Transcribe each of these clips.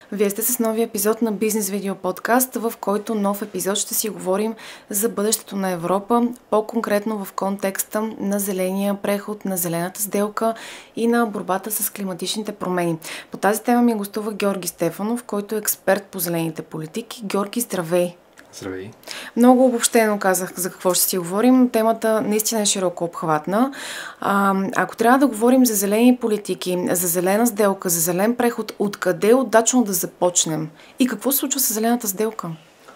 Вие сте с новия епизод на Бизнес Видео подкаст, в който нов епизод ще си говорим за бъдещето на Европа, по-конкретно в контекста на зеления преход, на зелената сделка и на борбата с климатичните промени. По тази тема ми гостува Георги Стефанов, който е експерт по зелените политики. Георги, здравей! Здравей! Много обобщено казах за какво ще си говорим. Темата наистина е широко обхватна. Ако трябва да говорим за зелени политики, за зелена сделка, за зелен преход, откъде е удачно да започнем? И какво се случва с зелената сделка?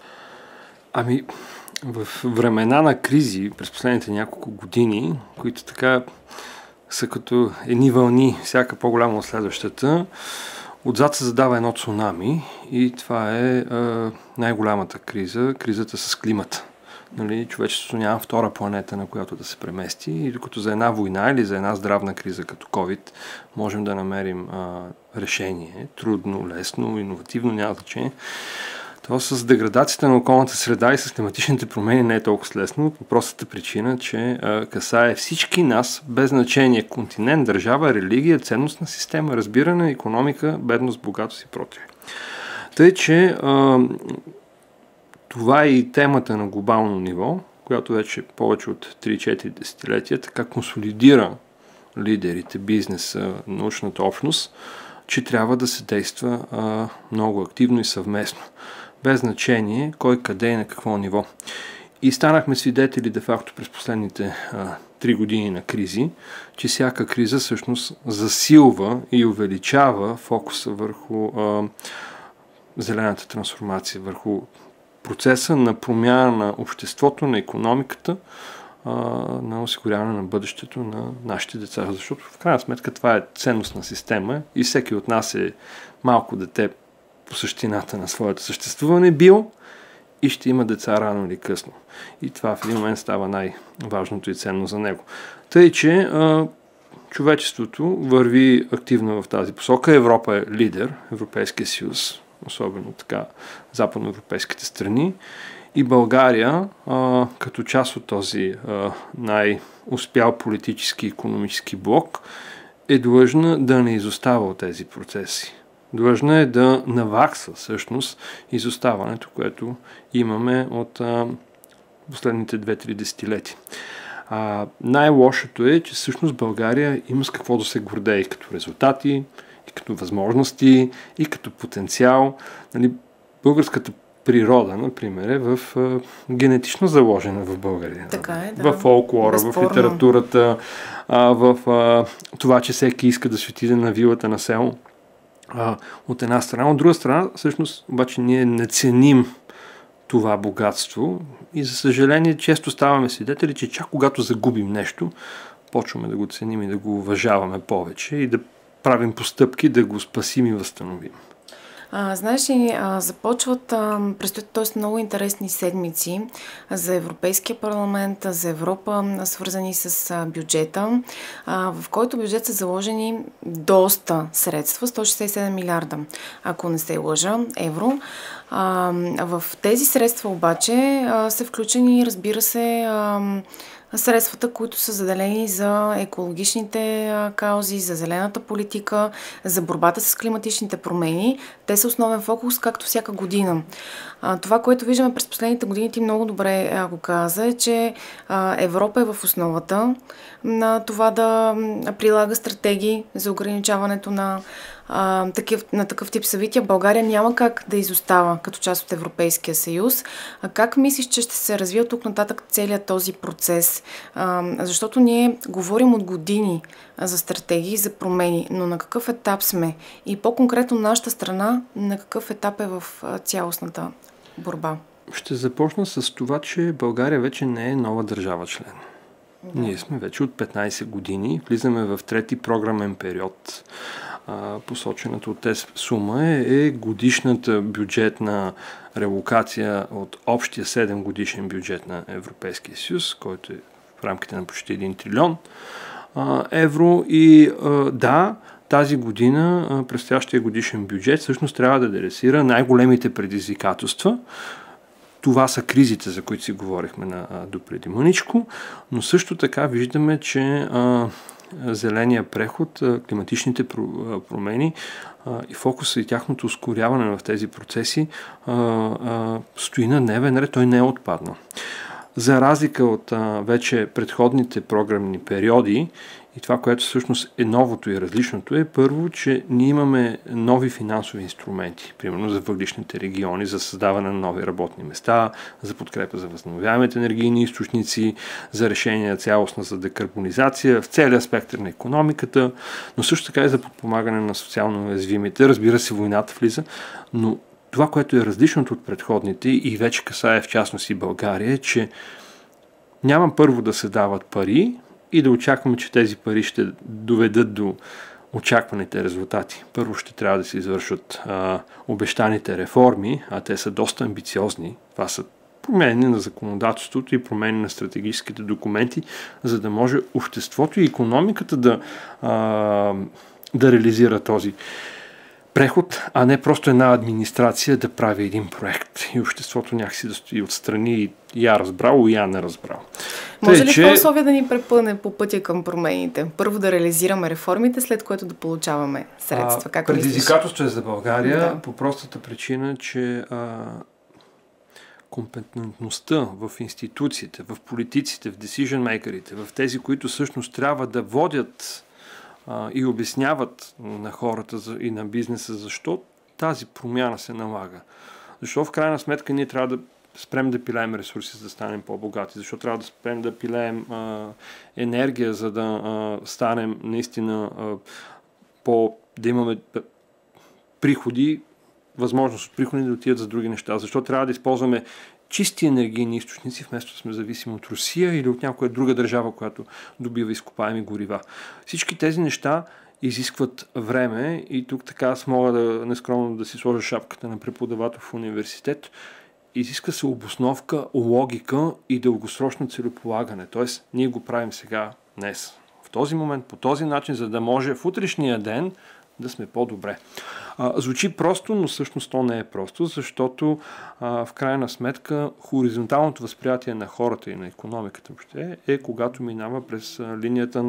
В времена на кризи през последните няколко години, които така са като едни вълни, всяка по-голяма от следващата, отзад се задава едно цунами и това е най-голямата криза, кризата с климата. Човечеството няма втора планета, на която да се премести, и докато за една война или за една здравна криза като COVID можем да намерим решение, трудно, лесно, иновативно, няма значение, то с деградацията на околната среда и с климатичните промени не е толкова лесно, по простата причина, че касае всички нас, без значение континент, държава, религия, ценностна система, разбиране, икономика, бедност, богатост и прочее. Тъй, че това е и темата на глобално ниво, която вече повече от 3-4 десетилетия така консолидира лидерите, бизнеса, научната общност, че трябва да се действа много активно и съвместно, без значение кой, къде и на какво ниво. И станахме свидетели де-факто през последните 3 години на кризи, че всяка криза всъщност засилва и увеличава фокуса върху зелената трансформация, върху процеса на промяна на обществото, на икономиката, на осигуряване на бъдещето на нашите деца. Защото в крайна сметка това е ценностна система и всеки от нас е малко дете по същината на своето съществуване бил и ще има деца рано или късно. И това в един момент става най-важното и ценно за него. Тъй, че човечеството върви активно в тази посока. Европа е лидер, Европейския съюз, особено така западноевропейските страни, и България, като част от този най-успял политически и икономически блок, е длъжна да не изостава от тези процеси. Длъжна е да навакса всъщност изоставането, което имаме от последните 2-3 десетилетия. Най-лошото е, че всъщност България има с какво да се гордее и като резултати, и като възможности, и като потенциал. Българската природа, например, е генетично заложена в България. Така е, да. В фолклора, безспорно. в литературата, в това, че всеки иска да си отиде на вилата на село. От една страна. От друга страна, всъщност, обаче ние не ценим това богатство и, за съжаление, често ставаме свидетели, че чак когато загубим нещо, почваме да го ценим и да го уважаваме повече и да правим постъпки да го спасим и възстановим. Знаеш ли, предстоят много интересни седмици за Европейския парламент, за Европа, свързани с бюджета, в който бюджет са заложени доста средства, 167 милиарда, ако не се лъжа, евро. В тези средства обаче са включени, разбира се, средствата, които са заделени за екологичните каузи, за зелената политика, за борбата с климатичните промени. Те са основен фокус, както всяка година. Това, което виждаме през последните години, ти много добре го каза, е, че Европа е в основата на това да прилага стратегии за ограничаването на такъв тип събития. България няма как да изостава като част от Европейския съюз. Как мислиш, че ще се развие от тук нататък целият този процес? Защото ние говорим от години за стратегии, за промени, но на какъв етап сме? И по-конкретно нашата страна, на какъв етап е в цялостната борба? Ще започна с това, че България вече не е нова държава член. Да. Ние сме вече от 15 години, влизаме в трети програмен период. Посочената от тези сума е годишната бюджетна релокация от общия 7 годишен бюджет на Европейския съюз, който е в рамките на почти 1 трилион евро. И тази година предстоящия годишен бюджет всъщност трябва да адресира най-големите предизвикателства. Това са кризите, за които си говорихме допреди мъничко, но също така виждаме, че зеления преход, климатичните промени и фокуса и тяхното ускоряване в тези процеси стои на дневен ред, той не е отпаднал. За разлика от вече предходните програмни периоди, и това, което всъщност е новото и различното е първо, че ние имаме нови финансови инструменти, примерно за въглищните региони, за създаване на нови работни места, за подкрепа за възобновяемите енергийни източници, за решение на цялостна за декарбонизация в целия спектър на икономиката, но също така и за подпомагане на социално уязвимите. Разбира се, войната влиза, но това, което е различното от предходните и вече касае в частност и България, е, че няма първо да се дават пари и да очакваме, че тези пари ще доведат до очакваните резултати. Първо ще трябва да се извършат обещаните реформи, а те са доста амбициозни. Това са промени на законодателството и промени на стратегическите документи, за да може обществото и икономиката да реализира този преход, а не просто една администрация да прави един проект и обществото някакси да стои отстрани и я разбрал, и я не разбрал. Може ли това условие да ни препъне по пътя към промените? Първо да реализираме реформите, след което да получаваме средства. Предизвикателство е за България по простата причина, че компетентността в институциите, в политиците, в decision-makерите, в тези, които всъщност трябва да водят и обясняват на хората и на бизнеса защо тази промяна се налага. Защо в крайна сметка ние трябва да спрем да пилеем ресурси, за да станем по-богати? Защо трябва да спрем да пилеем енергия, за да станем наистина да имаме приходи, възможност от приходи да отидат за други неща? Защо трябва да използваме чисти енергийни източници, вместо да сме зависими от Русия или от някоя друга държава, която добива изкопаеми горива? Всички тези неща изискват време и тук така аз мога нескромно да си сложа шапката на преподавател в университет. Изиска се обосновка, логика и дългосрочно целеполагане. Тоест, ние го правим сега, днес, в този момент, по този начин, за да може в утрешния ден да сме по-добре. Звучи просто, но всъщност то не е просто, защото в крайна сметка хоризонталното възприятие на хората и на икономиката въобще е когато минава през линията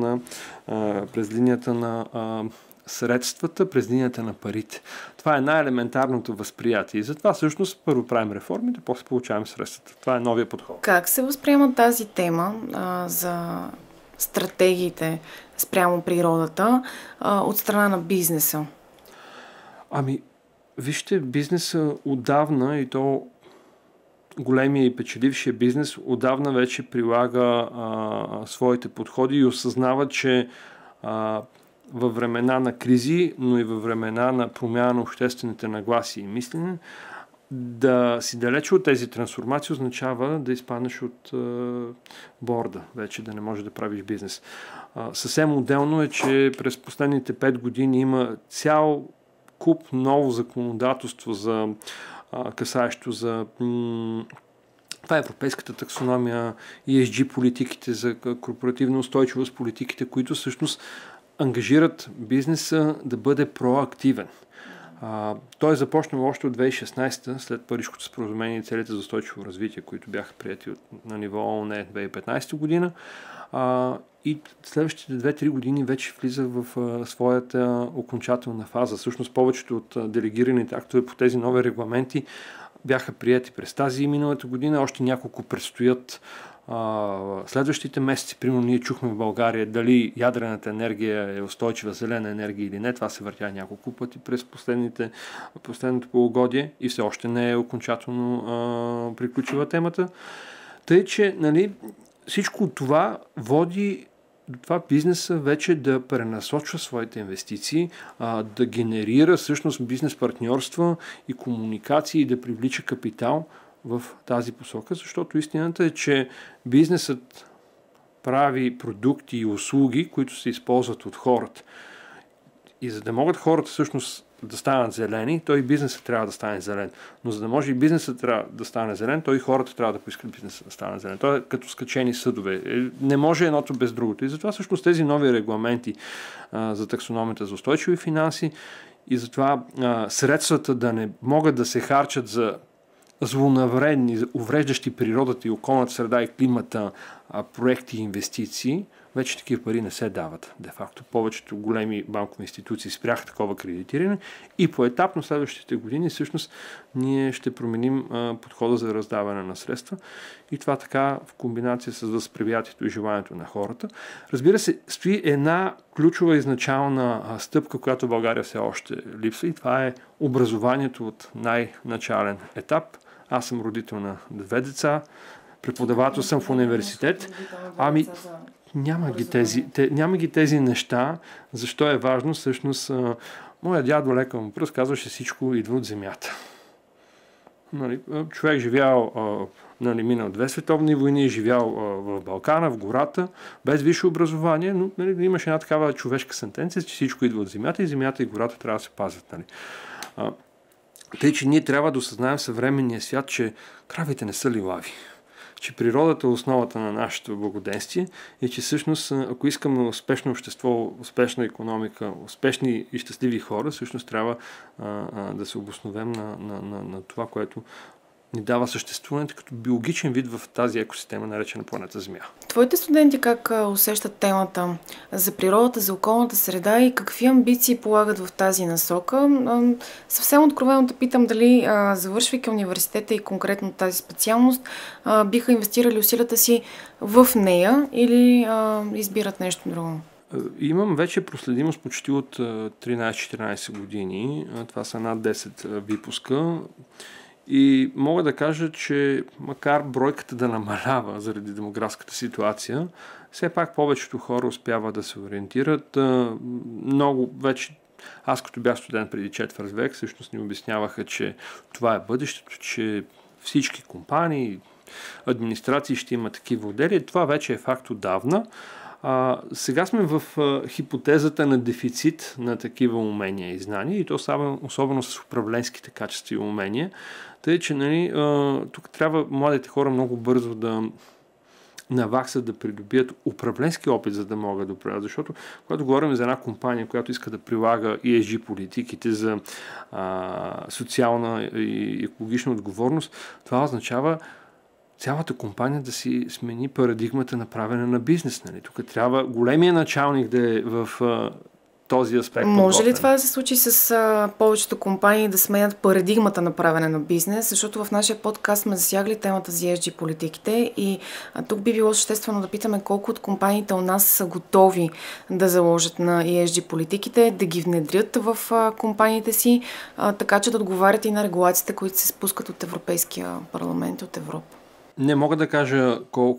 на средствата, през линията на парите. Това е най-елементарното възприятие и затова всъщност първо правим реформите, после получаваме средствата. Това е новия подход. Как се възприема тази тема за стратегиите спрямо природата от страна на бизнеса? Вижте, бизнеса отдавна и то големия и печелившия бизнес отдавна вече прилага своите подходи и осъзнава, че във времена на кризи, но и във времена на промяна на обществените нагласи и мислене, да си далече от тези трансформации означава да изпаднеш от борда, вече да не можеш да правиш бизнес. Съвсем отделно е, че през последните 5 години има цял куп ново законодателство касаещо за това е европейската таксономия, ESG политиките за корпоративна устойчивост, политиките, които всъщност ангажират бизнеса да бъде проактивен. Той е започнал още от 2016, след Парижкото споразумение и целите за устойчиво развитие, които бяха прияти на ниво ООН 2015 година. И следващите 2-3 години вече влиза в своята окончателна фаза. Всъщност повечето от делегираните актове по тези нови регламенти бяха прияти през тази и миналата година. Още няколко предстоят следващите месеци. Примерно ние чухме в България дали ядрената енергия е устойчива зелена енергия или не. Това се въртя няколко пъти през последното полугодие и все още не е окончателно приключила темата. Тъй, че всичко това води до това бизнеса вече да пренасочва своите инвестиции, да генерира всъщност бизнес партньорства и комуникации и да привлича капитал в тази посока, защото истината е, че бизнесът прави продукти и услуги, които се използват от хората. И за да могат хората всъщност да станат зелени, той и бизнесът трябва да стане зелен. Но за да може и бизнесът трябва да стане зелен, той и хората трябва да поискат бизнесът да стане зелен. Той е като скачени съдове. Не може едното без другото. И затова всъщност тези нови регламенти за таксономията за устойчиви финанси и затова средствата да не могат да се харчат за злонавредни, увреждащи природата и околната среда и климата проекти и инвестиции, вече такива пари не се дават. Де факто повечето големи банкови институции спряха такова кредитиране и поетапно следващите години всъщност ние ще променим подхода за раздаване на средства и това така в комбинация с възприятието и желанието на хората. Разбира се, стои една ключова изначална стъпка, която в България все още липсва и това е образованието от най-начален етап. Аз съм родител на 2 деца, преподавател съм в университет. Няма ги тези неща. Защо е важно? Всъщност, моя дядо лекар му пръст казваше, всичко идва от земята. Нали, човек живял, минал 2 световни войни, живял в Балкана, в гората, без висше образование, но нали, имаше една такава човешка сентенция, че всичко идва от земята и земята и гората трябва да се пазят. Нали. Тъй, че ние трябва да осъзнаем в съвременния свят, че кравите не са лилави. Че природата е основата на нашето благоденствие и че всъщност, ако искаме успешно общество, успешна икономика, успешни и щастливи хора, всъщност трябва да се обосновем на това, което ни дава съществуването като биологичен вид в тази екосистема, наречена планета Земя. Твоите студенти как усещат темата за природата, за околната среда и какви амбиции полагат в тази насока? Съвсем откровено да питам дали, завършвайки университета и конкретно тази специалност, биха инвестирали усилията си в нея или избират нещо друго? Имам вече проследимост почти от 13-14 години. Това са над 10 випуска. И мога да кажа, че макар бройката да намалява заради демографската ситуация, все пак повечето хора успяват да се ориентират. Много вече, аз като бях студент преди 4 век, всъщност ни обясняваха, че това е бъдещето, че всички компании, администрации ще имат такива отдели. Това вече е факт отдавна. Сега сме в хипотезата на дефицит на такива умения и знания и то особено с управленските качества и умения. Тъй, че нали, тук трябва младите хора много бързо да наваксат да придобият управленски опит, за да могат да управляват. Защото когато говорим за една компания, която иска да прилага ESG политиките за социална и екологична отговорност, това означава цялата компания да си смени парадигмата на правене на бизнес. Нали? Тук трябва големия началник да е в този аспект. Може ли това да се случи с повечето компании да сменят парадигмата на правене на бизнес? Защото в нашия подкаст сме засягали темата за ESG политиките и тук би било съществено да питаме колко от компаниите у нас са готови да заложат на ESG политиките, да ги внедрят в компаниите си, така че да отговарят и на регулациите, които се спускат от Европейския парламент и от Европа. Не мога да кажа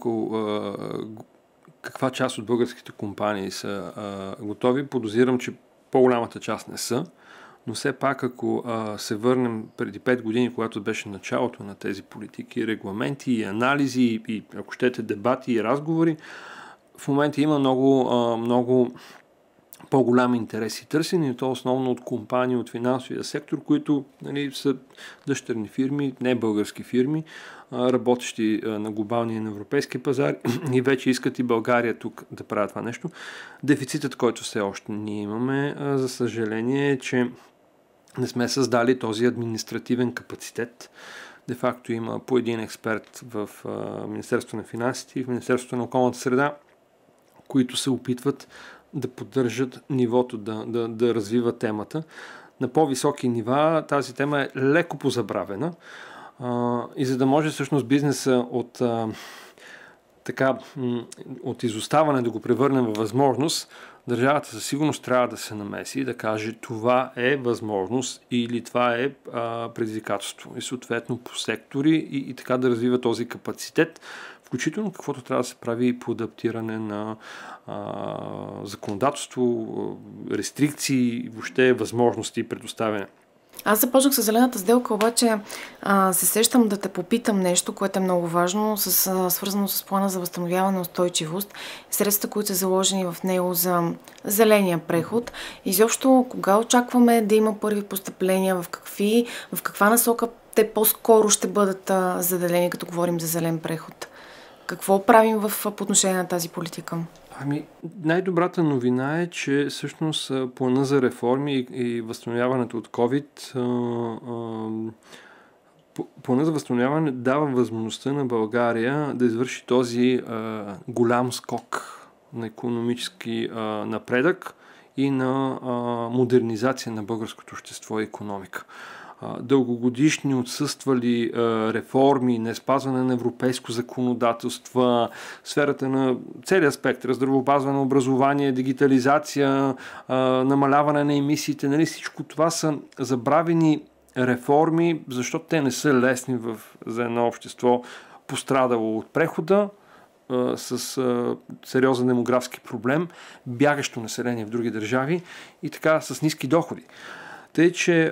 каква част от българските компании са готови. Подозирам, че по-голямата част не са, но все пак ако се върнем преди 5 години, когато беше началото на тези политики, регламенти и анализи и ако щете дебати и разговори, в момента има много по-голям интерес и търсене, и то основно от компании, от финансовия сектор, които нали, са дъщерни фирми, не български фирми, работещи на глобалния и на европейски пазар и вече искат и България тук да правят това нещо. Дефицитът, който все още ние имаме, за съжаление, е, че не сме създали този административен капацитет. Де факто има по един експерт в Министерството на финансите и в Министерството на околната среда, които се опитват да поддържат нивото, да развива темата. На по-високи нива тази тема е леко позабравена и за да може всъщност бизнеса от изоставане да го превърнем във възможност, държавата със сигурност трябва да се намеси и да каже това е възможност или това е предизвикателство. И съответно по сектори и така да развива този капацитет, включително каквото трябва да се прави и по адаптиране на законодателство, рестрикции, въобще възможности и предоставяне. Аз започнах с зелената сделка, обаче се сещам да те попитам нещо, което е много важно, свързано с плана за възстановяване и устойчивост, средствата, които са заложени в него за зеления преход. Изобщо, кога очакваме да има първи постъпления, в каква насока те по-скоро ще бъдат заделени, като говорим за зелен преход? Какво правим по отношение на тази политика? Най-добрата новина е, че всъщност плана за реформи и възстановяването от COVID Планът за възстановяване дава възможността на България да извърши този голям скок на икономически напредък и на модернизация на българското общество и икономика. Дългогодишни отсъствали реформи, неспазване на европейско законодателство, сферата на целия спектър, здравеопазване, образование, дигитализация, намаляване на емисиите, нали, всичко това са забравени реформи, защото те не са лесни за едно общество, пострадало от прехода, с сериозен демографски проблем, бягащо население в други държави и така с ниски доходи. Тъй, че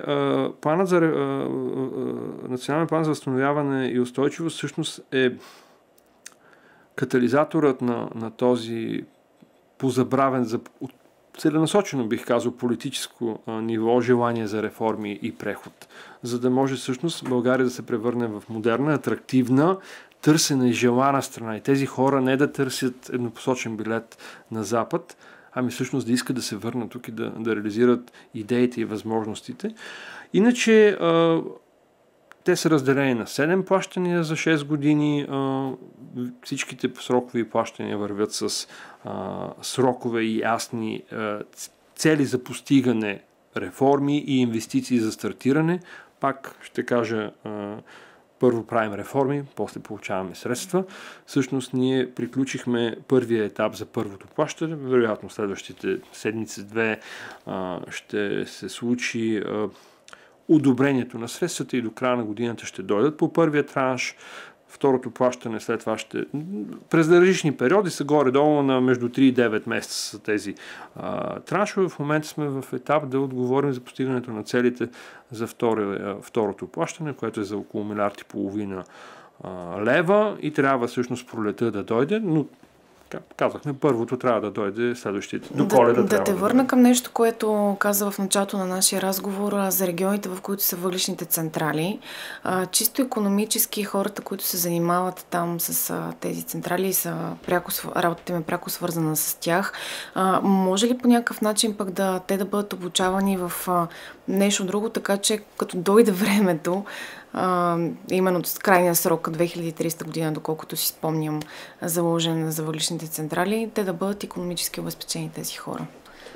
национален план за възстановяване и устойчивост всъщност е катализаторът на този позабравен, целенасочено бих казал политическо ниво, желание за реформи и преход, за да може всъщност България да се превърне в модерна, атрактивна, търсена и желана страна. И тези хора не да търсят еднопосочен билет на Запад, ами всъщност да искат да се върнат тук и да реализират идеите и възможностите. Иначе те са разделени на 7 плащания за 6 години. Всичките срокови плащания вървят с срокове и ясни цели за постигане, реформи и инвестиции за стартиране. Пак ще кажа, първо правим реформи, после получаваме средства. Всъщност ние приключихме първия етап за първото плащане. Вероятно следващите седмици-две ще се случи одобрението на средствата и до края на годината ще дойдат по първия транш. Второто плащане след това ще... През различни периоди са горе-долу на между 3 и 9 месеца са тези траншове. В момента сме в етап да отговорим за постигането на целите за второто плащане, което е за около 1,5 милиарда лева и трябва всъщност пролета да дойде, но казахме, първото трябва да дойде следващите. До Коледа да те върна към нещо, което каза в началото на нашия разговор за регионите, в които са въглищните централи. Чисто икономически хората, които се занимават там с тези централи, работата им е пряко свързана с тях. Може ли по някакъв начин пък те да бъдат обучавани в нещо друго, така че като дойде времето, именно с крайния срок 2300 година, доколкото си спомням, заложен за въглищните централи, те да бъдат икономически обезпечени тези хора?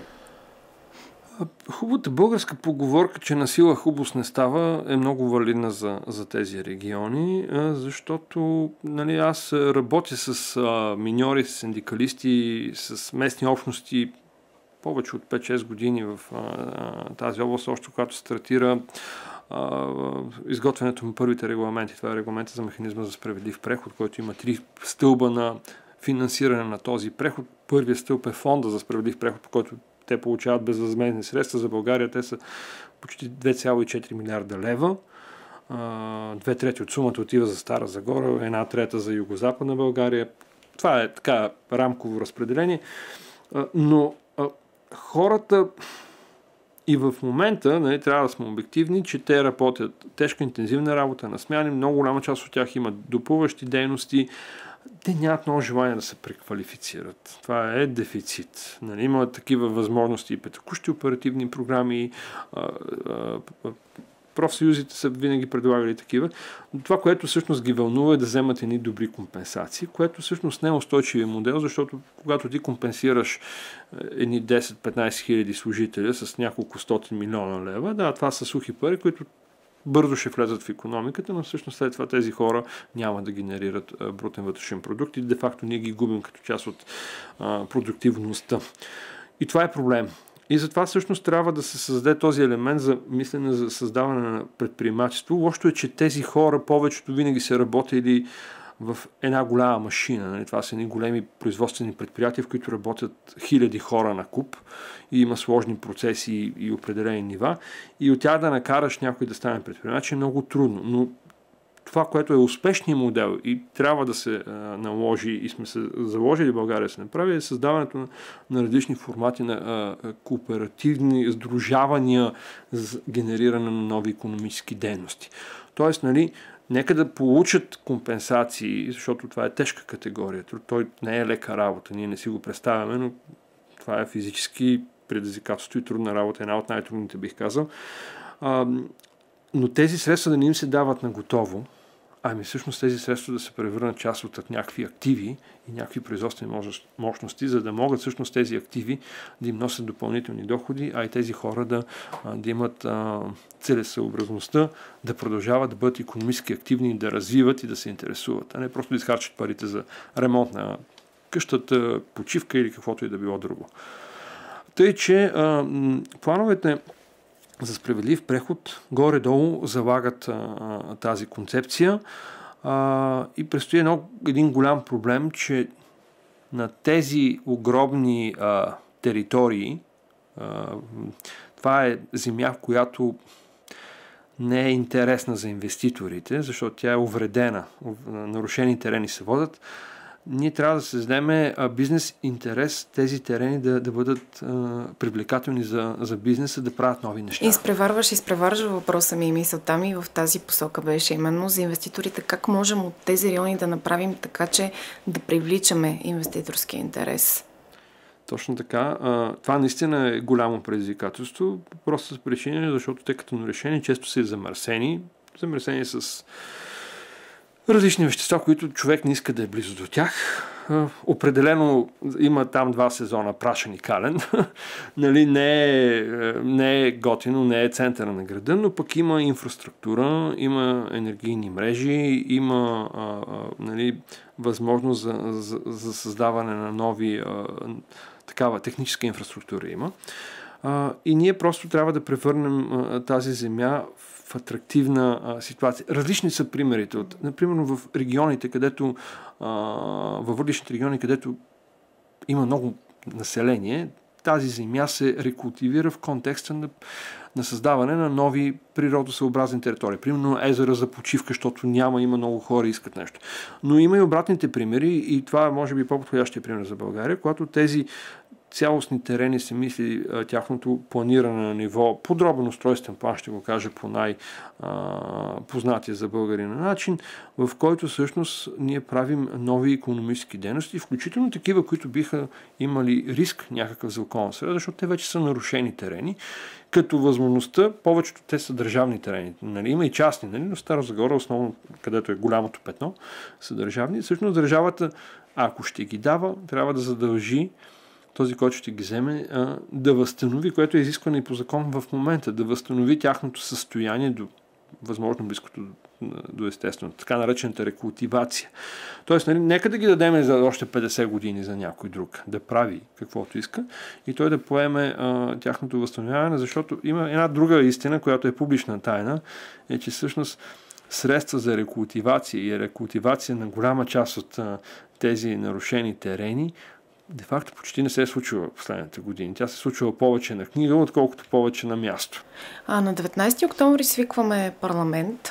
Хубавата българска поговорка, че на сила хубост не става, е много валидна за тези региони, защото аз работя с миньори, с синдикалисти, с местни общности повече от 5-6 години в тази област, още когато стартира изготвянето на първите регламенти. Това е регламента за механизма за справедлив преход, който има 3 стълба на финансиране на този преход. Първият стълб е фонда за справедлив преход, по който те получават безвъзмездни средства. За България те са почти 2,4 милиарда лева. 2/3 от сумата отива за Стара Загора, 1/3 за Югозападна България. Това е така рамково разпределение. Но хората и в момента трябва да сме обективни, че те работят тежка, интензивна работа на смяни, много голяма част от тях имат допълващи дейности, те нямат много желание да се преквалифицират. Това е дефицит. Има такива възможности и текущи оперативни програми, профсъюзите са винаги предлагали такива. Но това, което всъщност ги вълнува е да вземат едни добри компенсации, което всъщност не е устойчивия модел, защото когато ти компенсираш едни 10-15 хиляди служители с няколко стотин милиона лева, това са сухи пари, които бързо ще влезат в икономиката, но всъщност след това тези хора няма да генерират брутен вътрешен продукт и де-факто ние ги губим като част от продуктивността. И това е проблем. И затова всъщност трябва да се създаде този елемент за мислене за създаване на предприемачество. Лошото е, че тези хора повечето винаги са работили в една голяма машина. Това са едни големи производствени предприятия, в които работят хиляди хора на куп и има сложни процеси и определени нива. И от тях да накараш някой да стане предприемач е много трудно. Но това, което е успешният модел и трябва да се наложи и сме се заложили България да се направи, е създаването на различни формати на кооперативни сдружавания за генериране на нови икономически дейности. Тоест, нека да получат компенсации, защото това е тежка категория. Той не е лека работа, ние не си го представяме, но това е физически предизвикателство и трудна работа, една от най-трудните бих казал. Но тези средства да не им се дават на готово, ами всъщност тези средства да се превърнат част от някакви активи и някакви производствени мощности, за да могат всъщност тези активи да им носят допълнителни доходи, а и тези хора да имат целесъобразността да продължават да бъдат икономически активни, да развиват и да се интересуват, а не просто да изхарчат парите за ремонт на къщата, почивка или каквото и да било друго. Тъй, че плановете за справедлив преход горе-долу залагат тази концепция и предстои един голям проблем, че на тези огромни територии, това е земя, която не е интересна за инвеститорите, защото тя е увредена, нарушени терени се водят. Ние трябва да създадем бизнес интерес тези терени да бъдат привлекателни за бизнеса, да правят нови неща. Изпреварваш въпроса ми и мисълта ми в тази посока беше именно за инвеститорите. Как можем от тези райони да направим така, че да привличаме инвеститорски интерес? Точно така. Това наистина е голямо предизвикателство, просто с причина, защото те като решени често са замърсени с различни вещества, които човек не иска да е близо до тях. Определено има там 2 сезона прашен и кален. Нали, не е готино, не е центъра на града, но пък има инфраструктура, има енергийни мрежи, има нали, възможност за създаване на нови такава техническа инфраструктура има. И ние просто трябва да превърнем тази земя в атрактивна ситуация. Различни са примерите. Например, в регионите, където във въглищните региони, където има много население, тази земя се рекултивира в контекста на създаване на нови природосъобразни територии. Примерно езера за почивка, защото има много хора и искат нещо. Но има и обратните примери и това е може би по-подходящия пример за България, когато тези цялостни терени се мисли тяхното планиране на ниво подробен устройствен план, ще го кажа по най-познатия за българина начин, в който всъщност ние правим нови икономически дейности, включително такива, които биха имали риск някакъв за околна среда, защото те вече са нарушени терени, като възможността, повечето те са държавни терени. Нали? Има и частни, нали? Но Стара Загора, основно където е голямото петно, са държавни. Всъщност държавата, ако ще ги дава, трябва да задължи този, който ще ги вземе, да възстанови, което е изискване и по закон в момента, да възстанови тяхното състояние до възможно близкото до естествено, така наречената рекултивация. Тоест, нали, нека да ги дадем за още 50 години за някой друг, да прави каквото иска и той да поеме тяхното възстановяване, защото има една друга истина, която е публична тайна, е, че всъщност средства за рекултивация и рекултивация на голяма част от тези нарушени терени де-факто почти не се е случила в последните години. Тя се е случила повече на книга, отколкото повече на място. На 19 октомври свикваме парламент.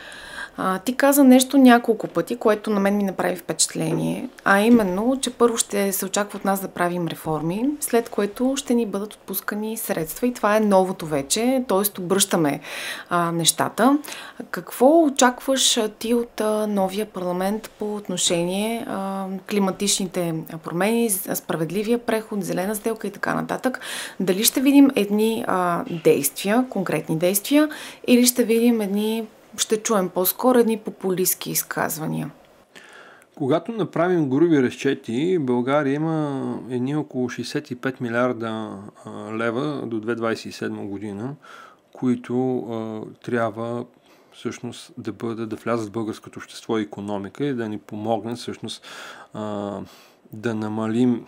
Ти каза нещо няколко пъти, което на мен ми направи впечатление, а именно, че първо ще се очаква от нас да правим реформи, след което ще ни бъдат отпускани средства и това е новото вече, т.е. обръщаме нещата. Какво очакваш ти от новия парламент по отношение климатичните промени, справедливия преход, зелена сделка и така нататък? Дали ще видим едни действия, конкретни действия, или ще видим ще чуем по-скоро едни популистки изказвания? Когато направим груби разчети, България има едни около 65 милиарда лева до 2027 година, които трябва всъщност да влязат в българското общество и икономика и да ни помогнат всъщност да намалим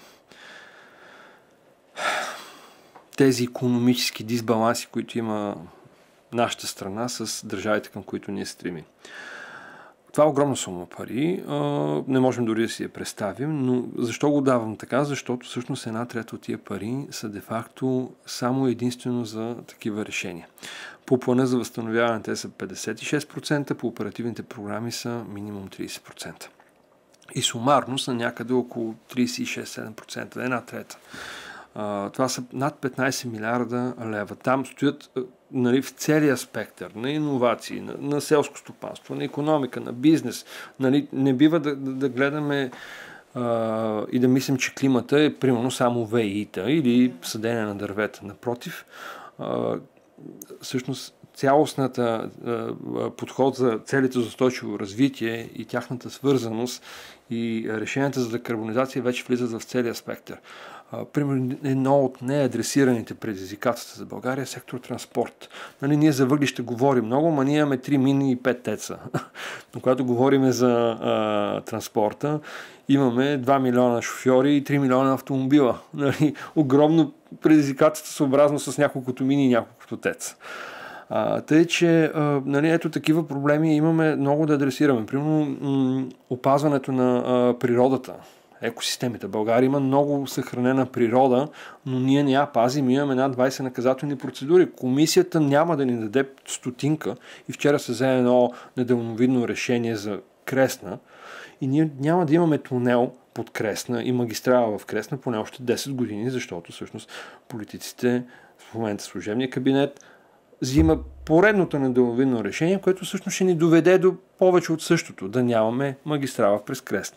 тези икономически дисбаланси, които има нашата страна с държавите, към които ние стремим. Това е огромна сума пари. Не можем дори да си я представим, но защо го давам така? Защото всъщност 1/3 от тия пари са де-факто само единствено за такива решения. По плана за възстановяване те са 56%, по оперативните програми са минимум 30%. И сумарно са някъде около 36-7%, 1/3. Това са над 15 милиарда лева. Там стоят в целия спектър на иновации, на селско стопанство, на икономика, на бизнес. Не бива да гледаме и да мислим, че климата е примерно само ВИ-та или съдене на дървета. Напротив, всъщност цялостната подход за целите за устойчиво развитие и тяхната свързаност и решенията за декарбонизация вече влизат в целия спектър. Примерно, едно от неадресираните предизвикателства за България е сектор транспорт. Ние за въглища говорим много, но ние имаме 3 мини и 5 теца. Но когато говорим за транспорта, имаме 2 милиона шофьори и 3 милиона автомобила. Огромно предизвикателство съобразно с няколкото мини и няколкото теца. Тъй, че ето такива проблеми имаме много да адресираме. Примерно опазването на природата, екосистемите. България има много съхранена природа, но ние не я пазим. Имаме над 20 наказателни процедури. Комисията няма да ни даде стотинка и вчера се взе едно недалновидно решение за Кресна и ние няма да имаме тунел под Кресна и магистрала в Кресна поне още 10 години, защото всъщност политиците в момента служебния кабинет взима поредното недалновидно решение, което всъщност ще ни доведе до повече от същото, да нямаме магистрала през Кресна.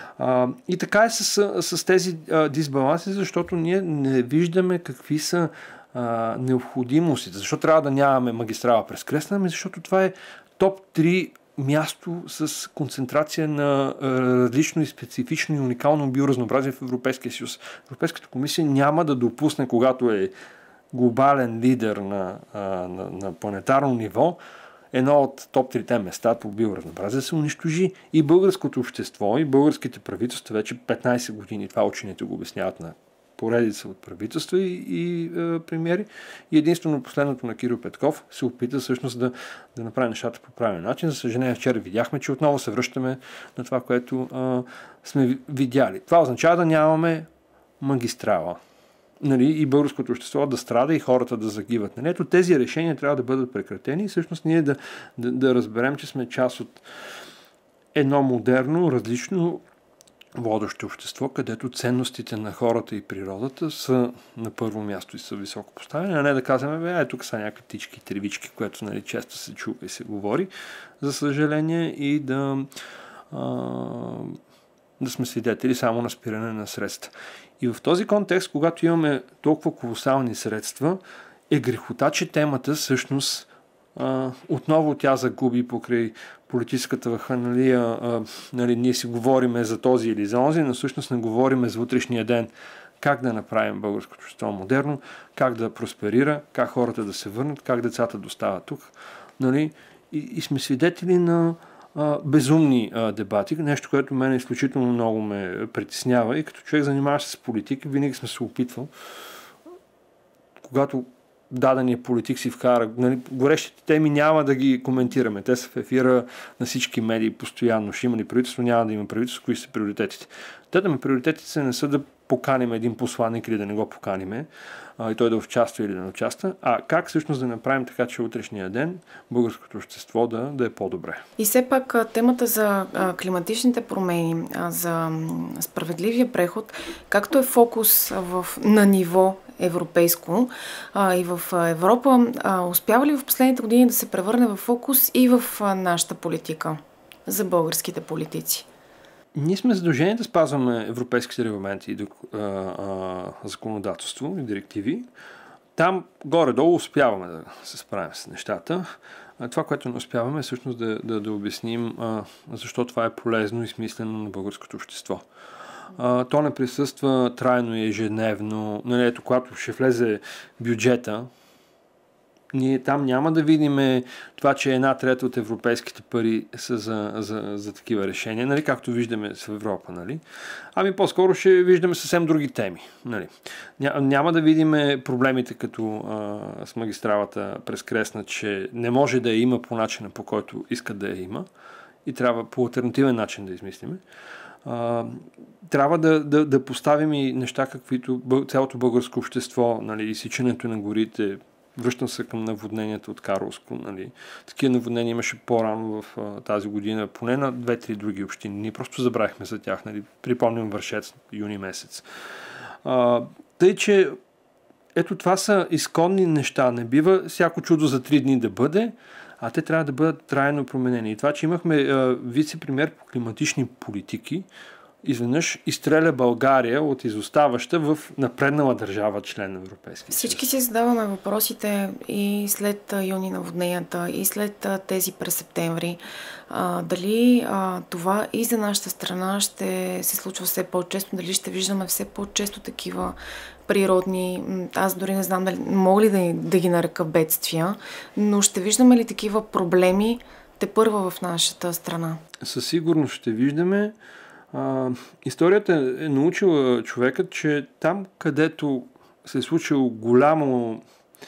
И така е с тези дисбаланси, защото ние не виждаме какви са необходимостите. Защо трябва да нямаме магистрала през Кресна? Защото това е топ 3 място с концентрация на различно и специфично и уникално биоразнообразие в Европейския съюз. Европейската комисия няма да допусне, когато е глобален лидер на планетарно ниво, едно от топ 3 места по биоразнообразие да се унищожи. И българското общество, и българските правителства вече 15 години, това учените го обясняват на поредица от правителства и премиери. И единствено последното на Кирил Петков се опита всъщност да направи нещата по правилен начин. За съжаление, вчера видяхме, че отново се връщаме на това, което сме видяли. Това означава да нямаме магистрала. И българското общество да страда и хората да загиват. Ето тези решения трябва да бъдат прекратени и всъщност ние да разберем, че сме част от едно модерно, различно водещо общество, където ценностите на хората и природата са на първо място и са високо поставени, а не да казваме, тук са някакви птички и тревички, което често се чува и се говори, за съжаление, и да сме свидетели само на спиране на средства. И в този контекст, когато имаме толкова колосални средства, е грехота, че темата всъщност отново тя загуби покрай политическата ваханалия. Ние си говориме за този или за онзи, но всъщност не говориме за утрешния ден. Как да направим българското общество модерно, как да просперира, как хората да се върнат, как децата да остават тук. И сме свидетели на безумни дебати, нещо, което мен изключително много ме притеснява и като човек занимаващ се с политика, винаги сме се опитвал, когато дадения политик си вкара, горещите теми няма да ги коментираме. Те са в ефира на всички медии постоянно. Ще има ли правителство, няма да има правителство, кои са приоритетите. Приоритетите не са да поканим един посланник или да не го поканиме, и той да участва или да не участва, а как всъщност да направим така, че утрешния ден българското общество да е по-добре. И все пак темата за климатичните промени, за справедливия преход, както е фокус на ниво европейско и в Европа, успява ли в последните години да се превърне в фокус и в нашата политика за българските политици? Ние сме задължени да спазваме европейските регламенти и законодателство и директиви. Там горе-долу успяваме да се справим с нещата. Това, което не успяваме, е всъщност да обясним защо това е полезно и смислено на българското общество. То не присъства трайно и ежедневно. Ето, когато ще влезе бюджета, ние там няма да видим това, че 1/3 от европейските пари са за такива решения, както виждаме в Европа. Ами по-скоро ще виждаме съвсем други теми. Няма да видим проблемите като с магистралата през Кресна, че не може да я има по начина, по който искат да я има и трябва по алтернативен начин да измислиме. Трябва да поставим и неща, каквито цялото българско общество, изсичането на горите. Връщам се към наводненията от Карловско. Такива наводнения имаше по-рано в тази година, поне на 2-3 други общини. Ние просто забравихме за тях. Припомням Вършец, юни месец. Тъй, че ето това са изконни неща. Не бива всяко чудо за 3 дни да бъде, а те трябва да бъдат трайно променени. И това, че имахме вице-премиер по климатични политики, изведнъж изстреля България от изоставаща в напреднала държава, член на Европейския съюз. Всички си задаваме въпросите и след юни наводненията, и след тези през септември. Дали това и за нашата страна ще се случва все по-често, дали ще виждаме все по-често такива природни, аз дори не знам дали мога ли да ги нарека бедствия, но ще виждаме ли такива проблеми тепърва в нашата страна? Със сигурност ще виждаме. Историята е научила човекът, че там, където се е случило голямо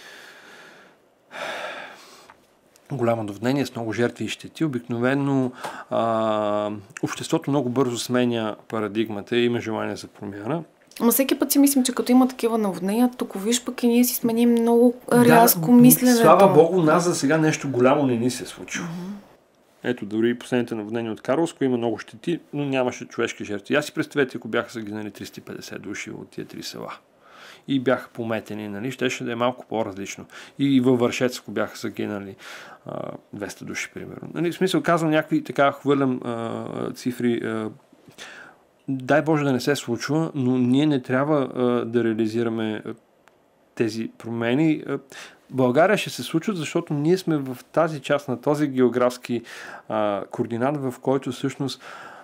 наводнение с много жертви и щети, обикновено обществото много бързо сменя парадигмата и има желание за промяна. Но всеки път си мислим, че като има такива наводнения, тук виж пък и ние си сменим много рязко мисленето. Слава Богу, нас за сега нещо голямо не ни се случва. Ето, дори последните наводнения от Карловско има много щети, но нямаше човешки жертви. Аз си представете, ако бяха загинали 350 души от тия 3 села и бяха пометени, нали, щеше да е малко по-различно. И във Вършец, ако бяха загинали 200 души, примерно. Нали, в смисъл, казвам някакви така хвърлям цифри. Дай Боже да не се случва, но ние не трябва да реализираме тези промени. България ще се случват, защото ние сме в тази част на този географски координат, в който всъщност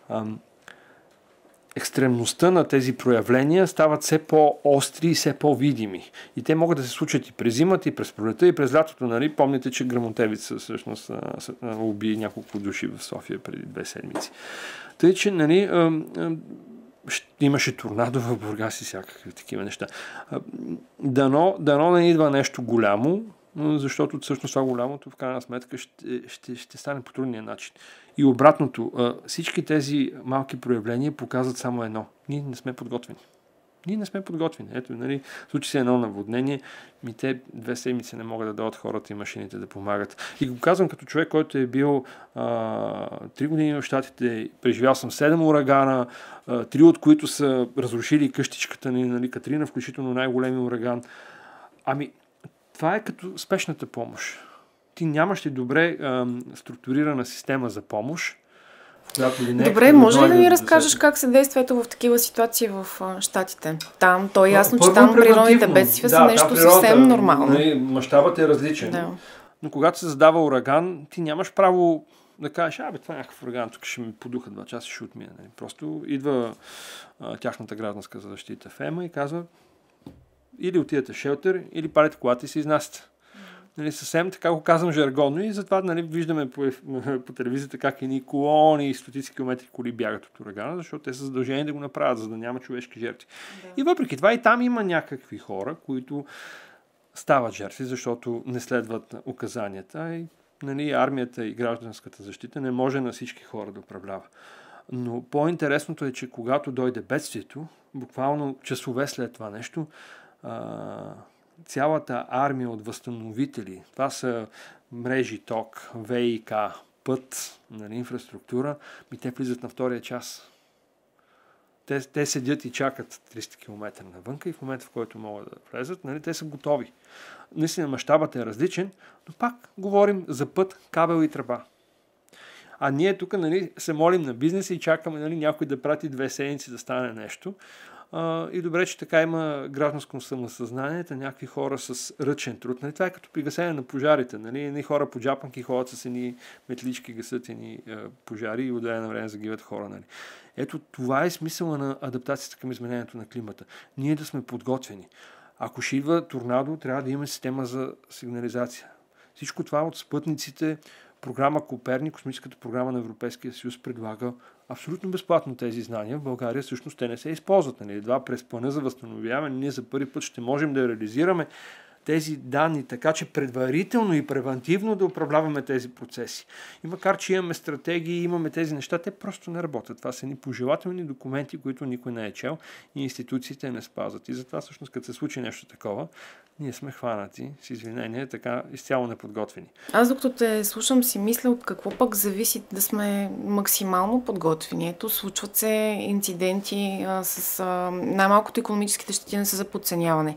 екстремността на тези проявления стават все по-остри и все по-видими. И те могат да се случат и през зимата, и през пролета, и през лятото. Нали? Помните, че Гръмотевица всъщност уби няколко души в София преди 2 седмици. Тъй, че нали, имаше торнадо в Бургас и всякакви такива неща. Дано не идва нещо голямо, защото всъщност това голямото в крайна сметка ще стане по трудния начин. И обратното, всички тези малки проявления показват само едно. Ние не сме подготвени. Ето, нали, случи се едно наводнение, те 2 седмици не могат да дадат хората и машините да помагат. И го казвам като човек, който е бил 3 години в Щатите, преживял съм 7 урагана, 3 от които са разрушили къщичката ни, нали, Катрина, включително най-големи ураган. Това е като спешната помощ. Ти нямаш ли добре структурирана система за помощ? Добре, може ли да ми разкажеш как се действа ето в такива ситуации в Щатите? Там, то е ясно, че там природните бедствия са нещо съвсем нормално. Мащабът е различен. Да. Но когато се задава ураган, ти нямаш право да кажеш, това е някакъв ураган, тук ще ми подуха 2 часа, ще отмина. Просто идва тяхната гражданска защита ФЕМА и казва, или отидете в шелтер, или парите колата и се изнасяте. Нали, съвсем така го казвам жаргонно и затова нали, виждаме по телевизията как едни колони и стотици километри коли бягат от урагана, защото те са задължени да го направят, за да няма човешки жертви. Да. И въпреки това и там има някакви хора, които стават жертви, защото не следват указанията и нали, армията и гражданската защита не може на всички хора да управлява. Но по-интересното е, че когато дойде бедствието, буквално часове след това нещо, цялата армия от възстановители, това са мрежи ток, ВИК, път, нали, инфраструктура, те влизат на втория час. Те седят и чакат 300 км навънка и в момента, в който могат да влезат, нали, те са готови. Наистина мащабът е различен, но пак говорим за път, кабел и тръба. А ние тук нали, се молим на бизнеса и чакаме нали, някой да прати 2 седмици да стане нещо. И добре, че така има гражданско самосъзнание, някакви хора с ръчен труд. Нали? Това е като при гасене на пожарите. Нали? Едни хора по джапанки ходят с едни метлички, гасят едни пожари и от време на време загиват хора. Нали? Ето това е смисъла на адаптацията към изменението на климата. Ние да сме подготвени. Ако ще идва торнадо, трябва да имаме система за сигнализация. Всичко това от спътниците, програма Коперник, космическата програма на Европейския съюз предлага абсолютно безплатно тези знания. В България всъщност те не се използват. Нали? Едва през плана за възстановяване ние за първи път ще можем да реализираме тези данни, така че предварително и превантивно да управляваме тези процеси. И макар, че имаме стратегии, имаме тези неща, те просто не работят. Това са ни пожелателни документи, които никой не е чел и институциите не спазват. И затова всъщност, като се случи нещо такова, ние сме хванати, с извинение, така изцяло неподготвени. Аз докато те слушам си мисля от какво пък зависи да сме максимално подготвени. Ето, случват се инциденти с най-малкото икономическите щети не са за подценяване.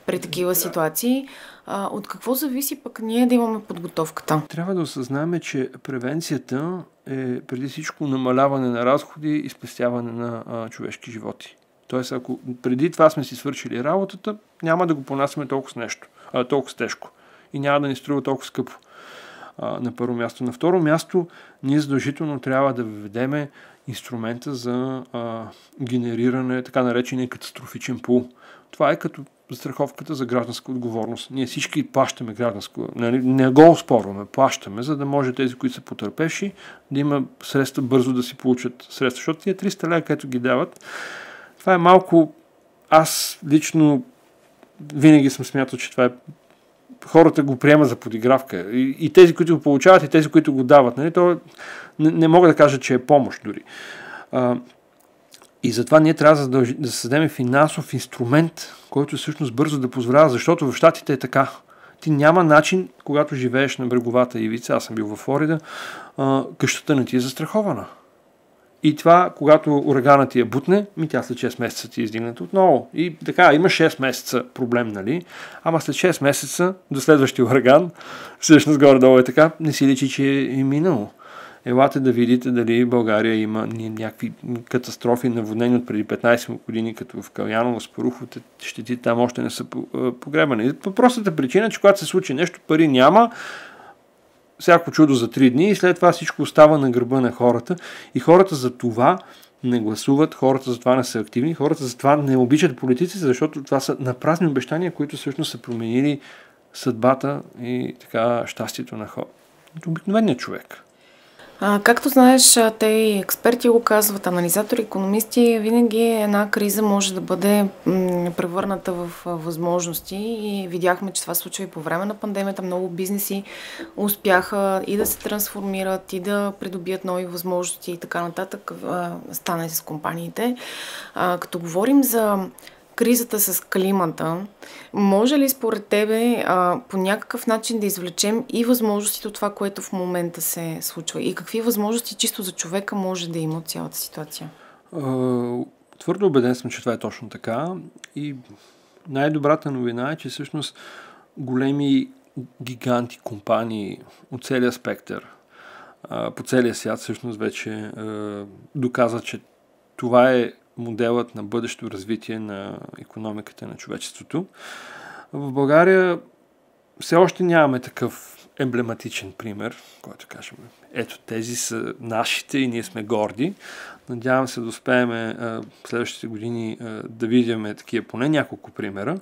при такива ситуации. От какво зависи пък ние да имаме подготовката? Трябва да осъзнаем, че превенцията е преди всичко намаляване на разходи и спестяване на човешки животи. Тоест, ако преди това сме си свършили работата, няма да го понасяме толкова тежко и няма да ни струва толкова скъпо. На първо място. На второ място, ние задължително трябва да въведеме инструмента за генериране, така наречения катастрофичен пул. Това е като застраховката за гражданска отговорност. Ние всички плащаме гражданско, не го оспорваме, плащаме, за да може тези, които са потърпевши, да има средства бързо да си получат средства. Защото тия 300 лева, където ги дават, това е малко... Аз лично винаги съм смятал, че това е хората го приемат за подигравка. И тези, които го получават, и тези, които го дават. Нали? То не мога да кажа, че е помощ дори. И затова ние трябва да създадем финансов инструмент, който всъщност бързо да позволява, защото в Щатите е така. Ти няма начин, когато живееш на бреговата ивица, аз съм бил във Флорида, къщата не ти е застрахована. И това, когато ураганът ти я бутне, тя след 6 месеца ти е издигната отново. И така, има 6 месеца проблем, нали? Ама след 6 месеца до следващия ураган, всъщност горе-долу е така, не си личи, че е минало. Елате да видите дали в България има някакви катастрофи, наводнени от преди 15 години, като в Каляново, Спаруховите, щети там още не са погребани. По простата причина, че когато се случи нещо, пари няма, всяко чудо за 3 дни и след това всичко остава на гърба на хората. И хората за това не гласуват, хората за това не са активни, хората за това не обичат политици, защото това са напразни обещания, които всъщност са променили съдбата и така щастието на хората. Обикновеният човек. Както знаеш, те и експерти го казват, анализатори, икономисти, винаги една криза може да бъде превърната в възможности и видяхме, че това случва и по време на пандемията. Много бизнеси успяха и да се трансформират, и да придобият нови възможности и така нататък. Стана и с компаниите. Като говорим за кризата с климата, може ли според тебе по някакъв начин да извлечем и възможностите от това, което в момента се случва? И какви възможности чисто за човека може да има от цялата ситуация? Твърдо убеден съм, че това е точно така. И най-добрата новина е, че всъщност големи гиганти, компании от целия спектър по целия свят всъщност вече доказват, че това е моделът на бъдещо развитие на икономиката на човечеството. В България все още нямаме такъв емблематичен пример, който кажем, ето тези са нашите и ние сме горди. Надявам се да успеем в следващите години да видим такива поне няколко примера.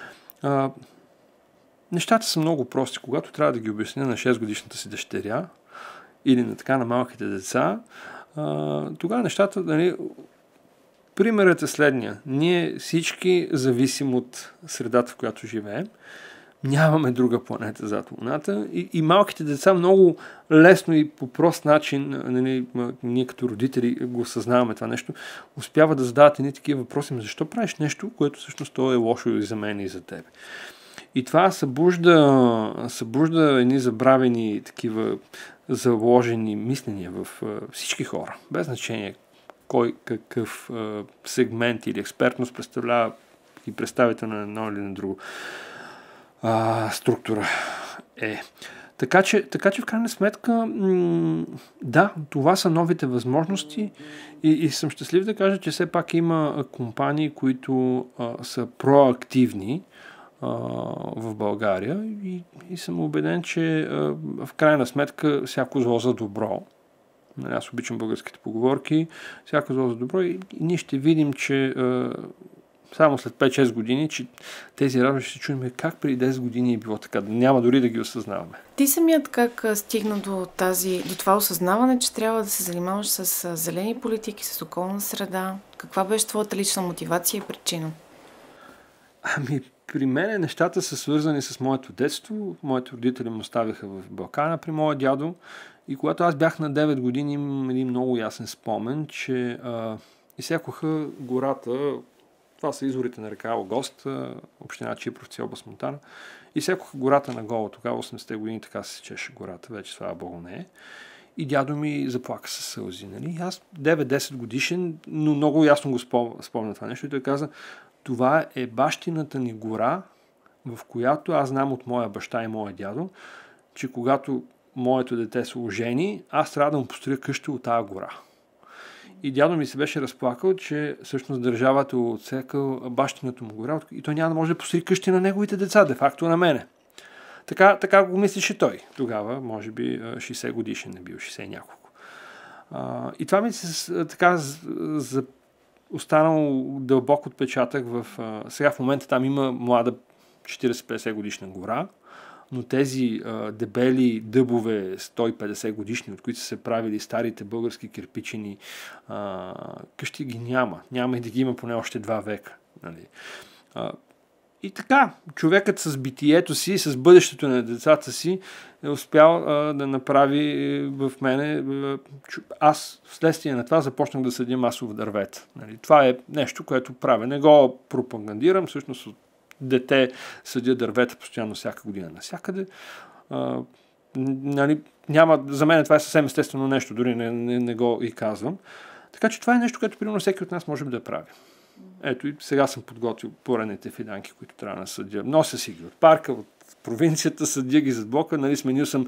Нещата са много прости. Когато трябва да ги обясня на 6-годишната си дъщеря или на малките деца, тогава нещата... Примерът е следния. Ние всички зависим от средата, в която живеем. Нямаме друга планета зад Луната и малките деца много лесно и по прост начин, ние като родители го осъзнаваме това нещо, успяват да задават едни такива въпроси. Защо правиш нещо, което всъщност то е лошо и за мен и за теб? И това събужда едни забравени такива заложени мисления в всички хора, без значение кой какъв сегмент или експертност представлява и представител на едно или на друго структура е. Така че в крайна сметка да, това са новите възможности и съм щастлив да кажа, че все пак има компании, които са проактивни в България и съм убеден, че в крайна сметка всяко зло за добро. Аз обичам българските поговорки. Всяко зло за добро и ние ще видим, че само след 5-6 години, че тези разговори ще чуем как преди 10 години е било така. Няма дори да ги осъзнаваме. Ти самият как стигна до това осъзнаване, че трябва да се занимаваш с зелени политики, с околна среда? Каква беше твоята лична мотивация и причина? При мен нещата са свързани с моето детство. Моите родители ме оставиха в Балкана при моя дядо. И когато аз бях на 9 години, имам един много ясен спомен, че изсякоха гората, това са изворите на река Алгост, община Чипровци, област Монтана, изсякоха гората на голо. Тогава 80-те години така се сечеше гората, вече слава Богу не е. И дядо ми заплака със сълзи. Нали? Аз 9-10 годишен, но много ясно го спомня това нещо. И той каза, това е бащината ни гора, в която аз знам от моя баща и моя дядо, че когато моето дете се ожени, аз трябва да му построя къща от тази гора. И дядо ми се беше разплакал, че всъщност държавата отсекал бащината му гора и той няма да може да построи къщи на неговите деца, де-факто на мене. Така го мислеше той. Тогава, може би, 60 годишен не бил, 60 няколко. И това ми се така останал дълбок отпечатък сега в момента там има млада 40-50 годишна гора, но тези дебели дъбове 150 годишни, от които са се правили старите български кирпичени къщи, ги няма. Няма и да ги има поне още 2 века. Нали? И така, човекът с битието си, с бъдещето на децата си е успял да направи в мене. Аз вследствие на това започнах да съдя масово дървета. Нали? Това е нещо, което правя. Не го пропагандирам, всъщност от дете съдя дървета постоянно всяка година навсякъде. Нали, за мен това е съвсем естествено нещо, дори не го и казвам. Така че това е нещо, което примерно всеки от нас може да прави. Ето и сега съм подготвил поредните фиданки, които трябва да съдя. Нося си ги от парка, от провинцията, съдя ги зад блока. Нали, сменил съм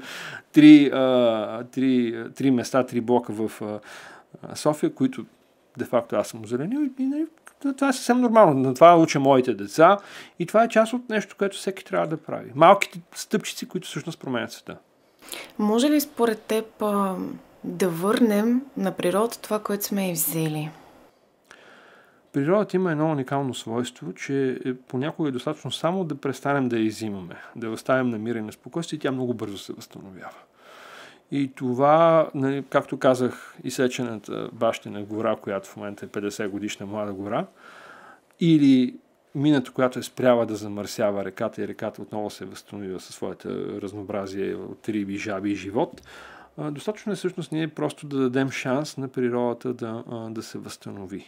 3 места, 3 блока в София, които де-факто аз съм озеленил. И нали, това е съвсем нормално. На това уча моите деца. И това е част от нещо, което всеки трябва да прави. Малките стъпчици, които всъщност променят света. Може ли според теб да върнем на природа това, което сме и взели? Природата има едно уникално свойство, че понякога е достатъчно само да престанем да я изимаме, да я оставим на мир и на спокойствие и тя много бързо се възстановява. И това, както казах, изсечената бащина гора, която в момента е 50 годишна млада гора, или мината, която е спряла да замърсява реката и реката отново се възстановила със своето разнообразие от риби, жаби и живот, достатъчно е всъщност ние просто да дадем шанс на природата да се възстанови.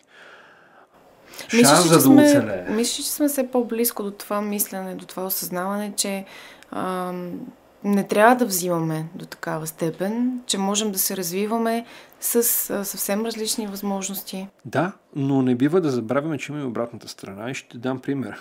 Шанс да оцелее. Мисля, че сме все по-близко до това мислене, до това осъзнаване, че не трябва да взимаме до такава степен, че можем да се развиваме с съвсем различни възможности. Да, но не бива да забравяме, че има и обратната страна. И ще дам пример.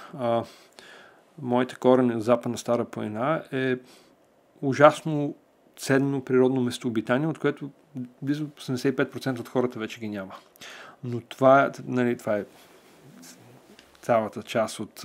Моите корени от Западна Стара планина е ужасно ценно природно местообитание, от което близо 85% от хората вече ги няма. Но това е цялата част от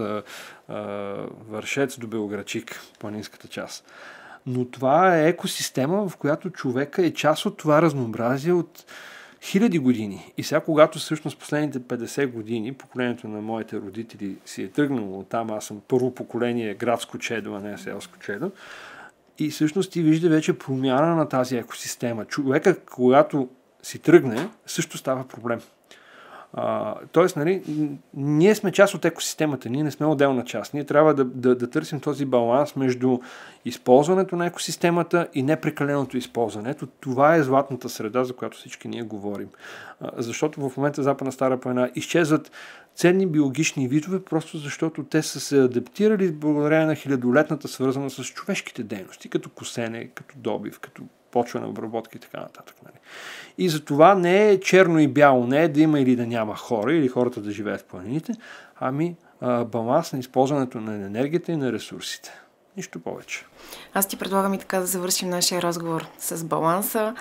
Вършец до Белоградчик, планинската част. Но това е екосистема, в която човека е част от това разнообразие от хиляди години. И сега, когато всъщност последните 50 години, поколението на моите родители си е тръгнало оттам, аз съм първо поколение градско чедо, а не селско чедо, и всъщност ти вижда вече промяна на тази екосистема. Човека, когато си тръгне, също става проблем. Тоест, нали, ние сме част от екосистемата, ние не сме отделна част. Ние трябва да търсим този баланс между използването на екосистемата и непрекаленото използване. Ето, това е златната среда, за която всички ние говорим. Защото в момента Западна Стара планина изчезват ценни биологични видове, просто защото те са се адаптирали благодарение на хилядолетната свързана с човешките дейности, като косене, като добив, като почвена обработка и така нататък. Нали. И за това не е черно и бяло, не е да има или да няма хора, или хората да живеят в планините, ами баланс на използването на енергията и на ресурсите. Нищо повече. Аз ти предлагам и така да завършим нашия разговор с баланса,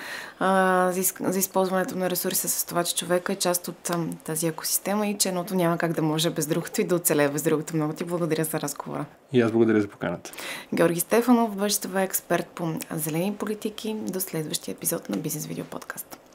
за използването на ресурси, с това, че човека е част от тази екосистема и че едното няма как да може без другото и да оцелее без другото. Много ти благодаря за разговора. И аз благодаря за поканата. Георги Стефанов, бъдещ експерт по зелени политики. До следващия епизод на Бизнес Видео подкаст.